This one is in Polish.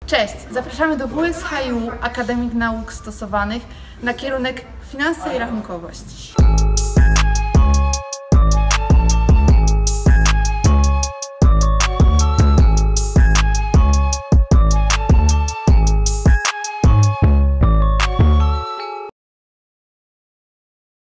Cześć! Zapraszamy do WSHiU Akademik Nauk Stosowanych na kierunek Finanse i Rachunkowość.